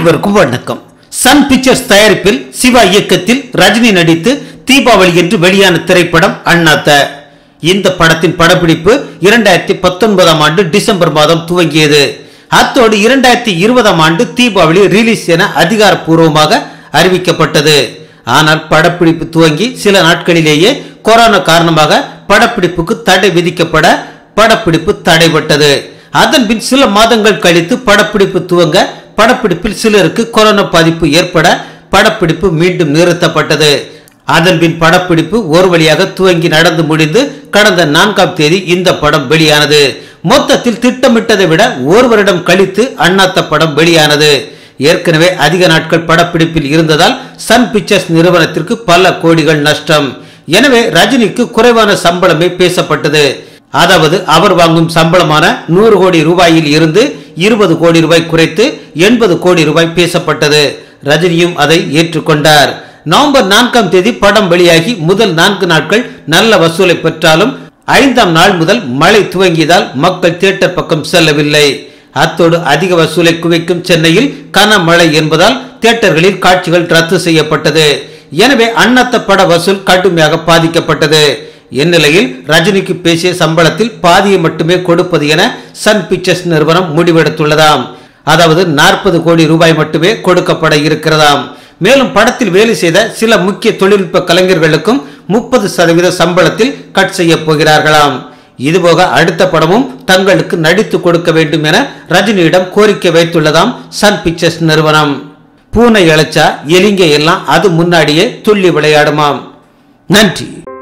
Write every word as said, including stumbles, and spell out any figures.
அனைவருக்கும் வணக்கம். Sun pictures தயாரிப்பில் சிவா இயக்கத்தில் ரஜினி நடித்து தீபாவளி என்று வெளியான திரைப்படம் அண்ணாத்த. இந்த படத்தின் படப்பிடிப்பு இரண்டாயிரத்தி பத்தொன்பதாம் ஆண்டு டிசம்பர் மாதம் துவங்கியது. அத்தோடு இரண்டாயிரத்தி இருபதாம் ஆண்டு தீபாவளி ரிலீஸ் என அதிகாரப்பூர்வமாக அறிவிக்கப்பட்டது. ஆனால் படப்பிடிப்பு துவங்கி சில நாட்களிலேயே கொரோனா காரணமாக படப்பிடிப்புக்கு தடை விதிக்கப்பட படப்பிடிப்பு தடைபட்டது. அதன் பின் சில மாதங்கள் கழித்து படப்பிடிப்பு துவங்க படப்பிடிப்பில் சிலருக்கு கொரோனா பாதிப்பு ஏற்பட படப்பிடிப்பு மீண்டும் நிறுத்தப்பட்டது. அதன் பின் படப்பிடிப்பு ஒரு வழியாக துவங்கி நடந்து முடிந்து கடந்த நான்காம் தேதி இந்த படம் வெளியானது. மொத்தத்தில் திட்டமிட்டதை விட ஒரு வருடம் கழித்து அண்ணாத்த படம் வெளியானது. ஏற்கனவே அதிக நாட்கள் படப்பிடிப்பில் இருந்ததால் சன் பிக்சர்ஸ் நிறுவனத்திற்கு பல கோடிகள் நஷ்டம். எனவே ரஜினிக்கு குறைவான சம்பளமே பேசப்பட்டது. அதாவது அவர் வாங்கும் சம்பளமான நூறு கோடி ரூபாயில் இருந்து இருபது கோடி ரூபாய் குறைத்து எண்பது கோடி ரூபாய் பேசப்பட்டது. ரஜினியும் அதை ஏற்றுக்கொண்டார். நவம்பர் நான்காம் தேதி படம் வெளியாகி முதல் நான்கு நாட்கள் நல்ல வசூலை பெற்றாலும் ஐந்தாம் நாள் முதல் மழை துவங்கியதால் மக்கள் தியேட்டர் பக்கம் செல்லவில்லை. அத்தோடு அதிக வசூலை குவிக்கும் சென்னையில் கனமழை என்பதால் தியேட்டர்களில் காட்சிகள் ரத்து செய்யப்பட்டது. எனவே அண்ணாத்த பட வசூல் கடுமையாக பாதிக்கப்பட்டது. இந்நிலையில் ரஜினிக்கு பேசிய சம்பளத்தில் பாதியை மட்டுமே கொடுப்பது என சன் பிக்சர்ஸ் நிறுவனம் முடிவெடுத்துள்ளதாம். அதாவது நாற்பது கோடி ரூபாய் மட்டுமே கொடுக்கப்பட இருக்கிறதாம். மேலும் படத்தில் வேலை செய்த சில முக்கிய தொழில்நுட்ப கலைஞர்களுக்கும் முப்பது சதவீத சம்பளத்தில் கட் செய்ய போகிறார்களாம். இதுபோக அடுத்த படமும் தங்களுக்கு நடித்து கொடுக்க வேண்டும் என ரஜினியிடம் கோரிக்கை வைத்துள்ளதாம் சன் பிக்சர்ஸ் நிறுவனம். பூனை இழைச்சா எலிங்க எல்லாம் அது முன்னாடியே துள்ளி விளையாடுமாம். நன்றி.